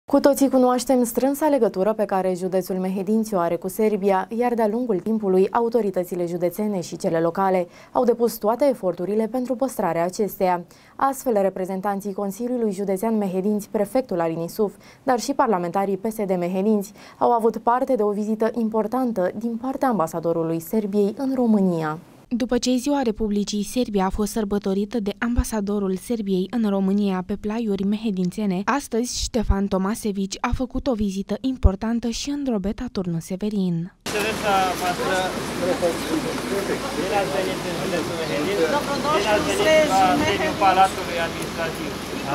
Cu toții cunoaștem strânsa legătură pe care județul Mehedinți o are cu Serbia, iar de-a lungul timpului, autoritățile județene și cele locale au depus toate eforturile pentru păstrarea acesteia. Astfel, reprezentanții Consiliului Județean Mehedinți, prefectul Alin Isuf, dar și parlamentarii PSD Mehedinți au avut parte de o vizită importantă din partea ambasadorului Serbiei în România. După ce Ziua Republicii Serbia a fost sărbătorită de ambasadorul Serbiei în România pe plaiuri mehedințene, astăzi Ștefan Tomasevici a făcut o vizită importantă și în Drobeta Turnu Severin. Excelența voastră, bine ați venit în județul Mehedinți, bine ați venit la sediul Palatului Administrativ.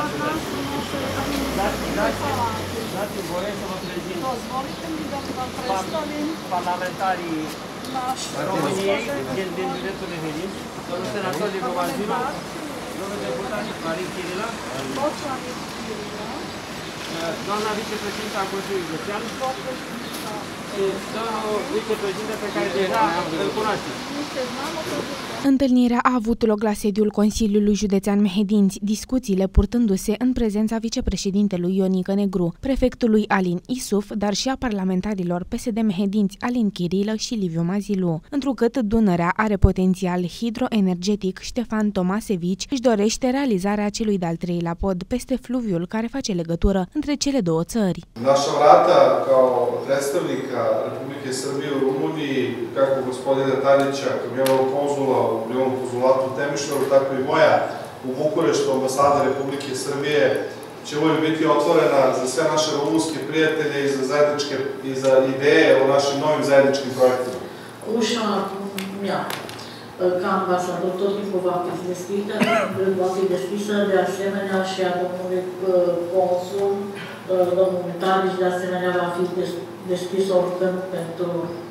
Dați-mi voie să vă prezint parlamentarii României din județul Mehedinți, domnul senator Liviu Mazilo, domnul deputat Marin Chirila, doamna vicepreședintă a Consiliului Județean și domnul vicepreședinte pe care deja îl cunoașteți. Întâlnirea a avut loc la sediul Consiliului Județean Mehedinți, discuțiile purtându-se în prezența vicepreședintelui Ionica Negru, prefectului Alin Isuf, dar și a parlamentarilor PSD Mehedinți Alin Chirilă și Liviu Mazilu. Întrucât Dunărea are potențial hidroenergetic, Ștefan Tomasevici își dorește realizarea celui de-al treilea pod peste fluviul care face legătură între cele două țări. Naša vrata kao predstavnika Republike Srbije u Rumuniji, kako gospodina Tadića, kad je ovo konzula u ovom konzulatu u Temišvaru, tako i moja u Bukureštu, ambasada Republike Srbije, će uvijek biti otvorena za sve naše rumunske prijatelje i za ideje o našim novim zajedničkim projektima. Ușa mea, ca ambasador, tot timpul va fi deschisă, de asemenea și a domnului consul, domnul Tadić, de asemenea va fi deschis oricând pentru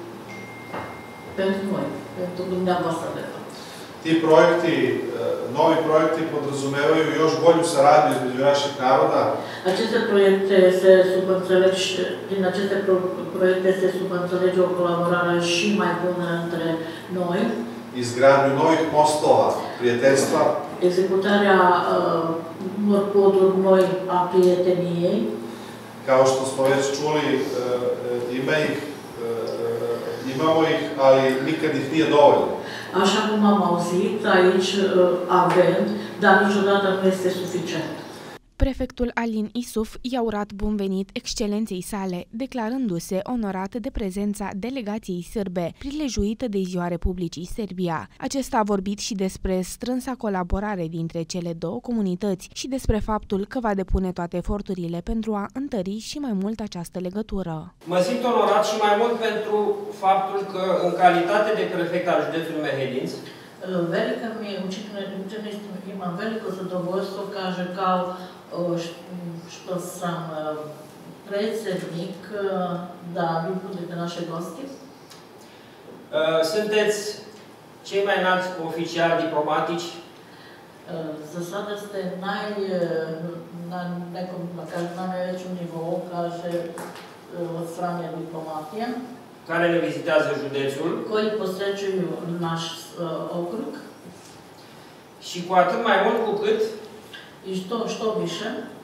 noi, pentru dumneavoastră. Ti projekti, novi projekti podrazumevaju još bolju saradnju između naših naroda. Aceste proiecte se subînțeleg, din aceste proiecte se subînțelege o colaborare și mai bună între noi. Izgradnju novih mostova, prijateljstva. Executarea unor poduri noi a prieteniei. Kao što smo već čuli, imamo ih, ali nikad ih nije dovoljno. Așa cum am auzit, aici avem, dar niciodată nu este suficient. Prefectul Alin Isuf i-a urat bun venit excelenței sale, declarându-se onorat de prezența delegației sârbe, prilejuită de Ziua Republicii Serbia. Acesta a vorbit și despre strânsa colaborare dintre cele două comunități și despre faptul că va depune toate eforturile pentru a întări și mai mult această legătură. Mă simt onorat și mai mult pentru faptul că, în calitate de prefect al județului Mehedinți, Velika mi je imam veliko zadovoljstvo, kaže, kao što sam predsjednik, da vi budete naše gosti. Sunteți cei mai înalți oficiali diplomatici. Za sada ste na nekom, kaže, na najvećem nivou, kaže, od strane diplomatije. Care ne vizitează județul. Koji posjećuju naš okrug. Și cu atât mai mult cu cât I što više,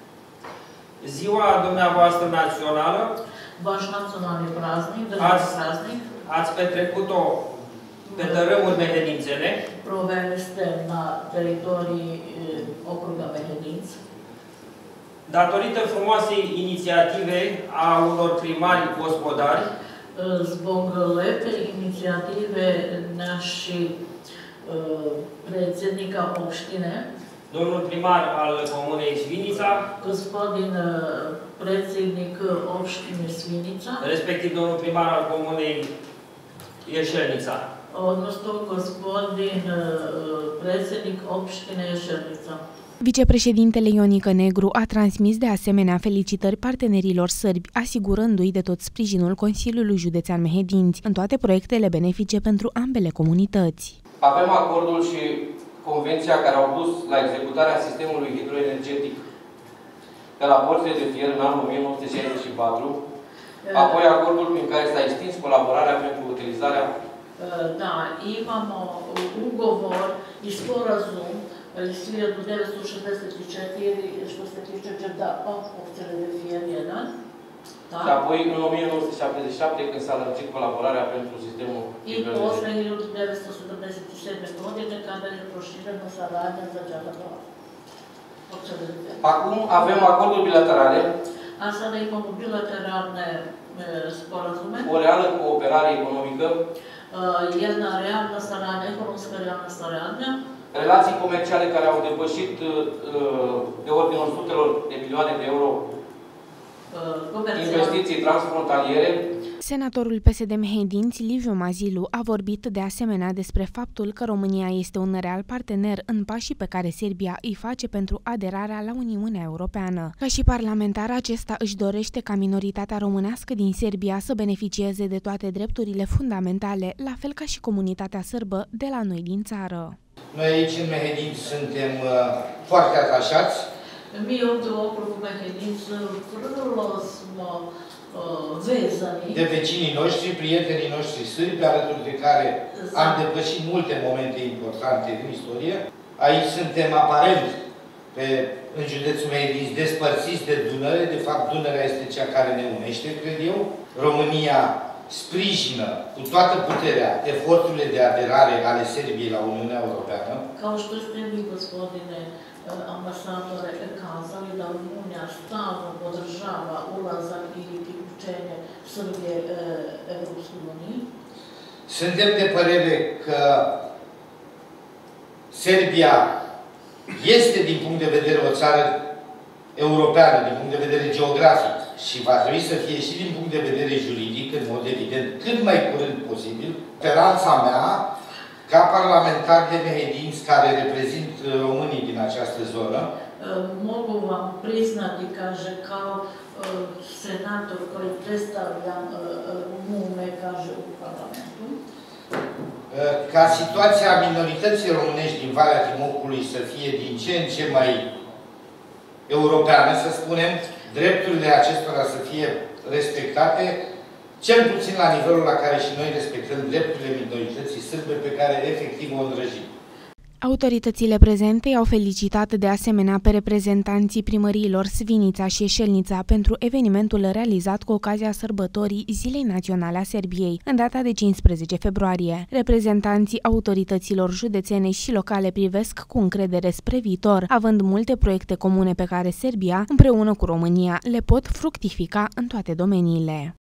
ziua dumneavoastră națională, vaš nacionalni praznik, državni praznik, ați petrecut-o pe tărâmuri mehedințene. Proveli ste na teritoriji okruga Mehedinți. Datorită frumoasei inițiative a unor primari gospodari, zbog lepe inicijative naših predsjednika opštine, domnul primar al comunei Svinica, gospodin predsjednik opštine Svinica, respectiv domnul primar al comunei Ieșelnița, odnosno gospodin predsjednik opštine Ieșelnica. Vicepreședintele Ionica Negru a transmis de asemenea felicitări partenerilor sârbi, asigurându-i de tot sprijinul Consiliului Județean Mehedinți în toate proiectele benefice pentru ambele comunități. Avem acordul și convenția care au dus la executarea sistemului hidroenergetic pe la porțile de fier în anul 1964, apoi acordul prin care s-a extins colaborarea pentru utilizarea. Da, imamo ugovor i sporazum iz 1964, što se tiče porțile de fier 1, Da. Și apoi, în 1977, când s-a lărgit colaborarea pentru sistemul I posle 1977 godine, kada je proširena saradnja za džagatova. Acum avem acorduri bilaterale, A sada imamo bilateralne sporazume, o reală cooperare economică, jedna realna saradnja, ekonomska realna saradnja, relații comerciale care au depășit de ordinul sutelor de milioane de euro, investiții transfrontaliere. Senatorul PSD Mehedinți, Liviu Mazilu, a vorbit de asemenea despre faptul că România este un real partener în pașii pe care Serbia îi face pentru aderarea la Uniunea Europeană. Ca și parlamentar, acesta își dorește ca minoritatea românească din Serbia să beneficieze de toate drepturile fundamentale, la fel ca și comunitatea sârbă de la noi din țară. Noi aici în Mehedinți suntem foarte atașați. Mi ovdje u okrugu Mehedinca vrlo smo vezani De vecinii noștri, prietenii noștri sârbi, alături de care am depășit multe momente importante din istorie. Aici suntem aparent în județul Mehedinți despărțiți de Dunăre. De fapt, Dunărea este cea care ne unește, cred eu. România sprijină cu toată puterea eforturile de aderare ale Serbiei la Uniunea Europeană. Kao što ste vi, gospodine ambasadore, kazali da Rumunija stalno podržava ulazak ili priključenje Srbije Evropskoj uniji. Suntem de părere că Serbia este, din punct de vedere, o țară europeană, din punct de vedere geografic, și va trebui să fie și din punct de vedere juridic, în mod evident, cât mai curând posibil. Speranța mea, ca parlamentar de Mehedinți, care reprezint românii din această zonă, Mogu vam priznati, kaže, kao senator koji predstavljam Rumume, kaže, u parlamentu, ca situația minorității românești din Valea Timocului să fie din ce în ce mai europeană, să spunem, drepturile acestora să fie respectate, cel puțin la nivelul la care și noi respectăm drepturile minorității sârbe pe care efectiv o îndrăjim. Autoritățile prezente i-au felicitat de asemenea pe reprezentanții primăriilor Svinița și Eșelnița pentru evenimentul realizat cu ocazia sărbătorii Zilei Naționale a Serbiei, în data de 15 februarie. Reprezentanții autorităților județene și locale privesc cu încredere spre viitor, având multe proiecte comune pe care Serbia, împreună cu România, le pot fructifica în toate domeniile.